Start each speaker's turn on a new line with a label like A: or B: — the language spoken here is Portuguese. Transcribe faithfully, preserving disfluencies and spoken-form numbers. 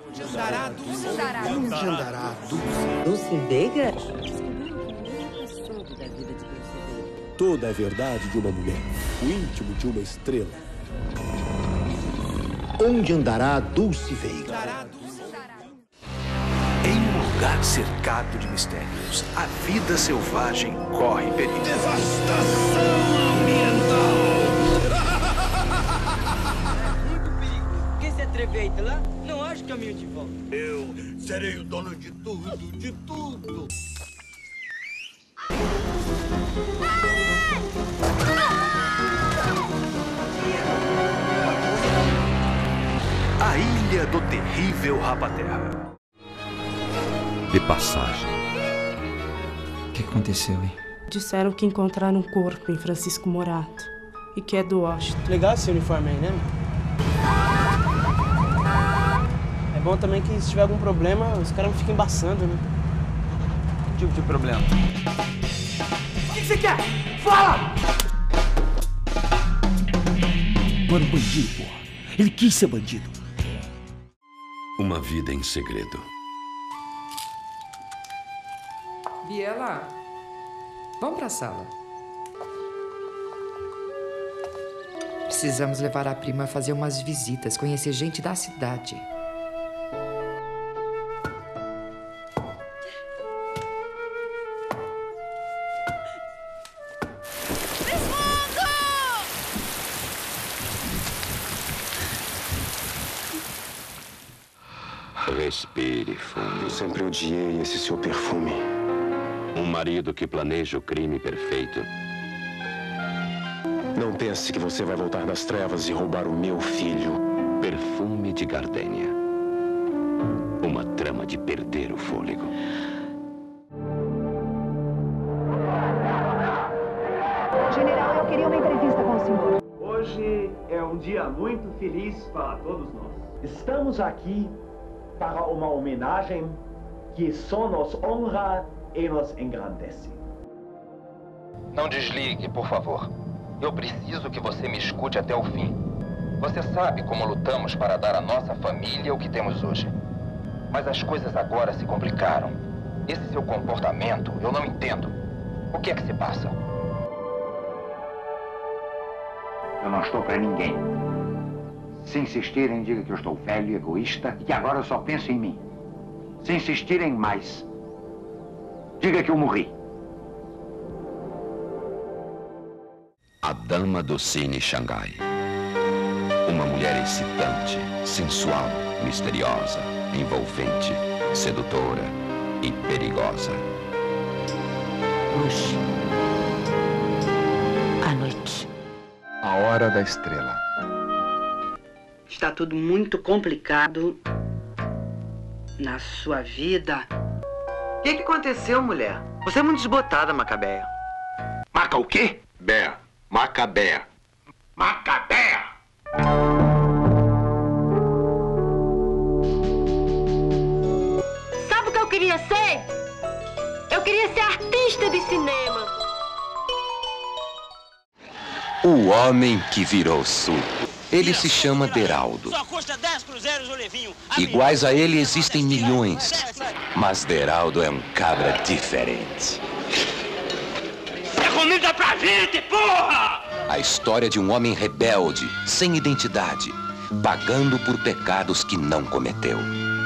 A: Onde andará Dulce?
B: Onde andará Dulce?
C: Dulce Veiga?
D: Toda a verdade de uma mulher, o íntimo de uma estrela.
B: Onde andará Dulce Veiga?
E: Em um lugar cercado de mistérios, a vida selvagem corre perigo.
A: Devastação ambiental!
F: Muito perigo. Quem se atreveita lá, não acha caminho de volta.
A: Eu serei o dono de tudo, de tudo.
E: A Ilha do Terrível Rapaterra.
G: De passagem.
H: O que aconteceu, hein?
I: Disseram que encontraram um corpo em Francisco Morato e que é do Washington.
J: Legal esse uniforme aí, né? É bom também que se tiver algum problema, os caras não ficam embaçando, né?
H: Que tipo de problema?
J: O que você quer? Fala!
A: Mano, bandido, porra. Ele quis ser bandido.
G: Uma vida em segredo.
C: Biela, vamos pra sala. Precisamos levar a prima a fazer umas visitas, conhecer gente da cidade.
G: Respire fundo.
B: Eu sempre odiei esse seu perfume.
G: Um marido que planeja o crime perfeito.
B: Não pense que você vai voltar das trevas e roubar o meu filho.
G: Perfume de gardênia. Uma trama de perder o fôlego.
K: General, eu queria uma entrevista com o senhor.
L: Hoje é um dia muito feliz para todos nós. Estamos aqui para uma homenagem que só nos honra e nos engrandece.
M: Não desligue, por favor. Eu preciso que você me escute até o fim. Você sabe como lutamos para dar à nossa família o que temos hoje. Mas as coisas agora se complicaram. Esse seu comportamento, eu não entendo. O que é que se passa?
N: Eu não estou para ninguém. Se insistirem, diga que eu estou velho e egoísta e que agora eu só penso em mim. Se insistirem mais, diga que eu morri.
G: A Dama do Cine Xangai. Uma mulher excitante, sensual, misteriosa, envolvente, sedutora e perigosa.
C: Hoje, à noite.
H: A Hora da Estrela.
O: Está tudo muito complicado na sua vida.
F: O que, que aconteceu, mulher? Você é muito desbotada, Macabeia.
B: Maca o quê? Bé. Macabé.
A: Macabé!
K: Sabe o que eu queria ser? Eu queria ser artista de cinema.
G: O homem que virou surdo. Ele se chama Deraldo.
F: Só custa dez cruzeiros o levinho.
G: Iguais a ele existem milhões, mas Deraldo é um cabra diferente.
A: É comida pra gente, porra!
G: A história de um homem rebelde, sem identidade, pagando por pecados que não cometeu.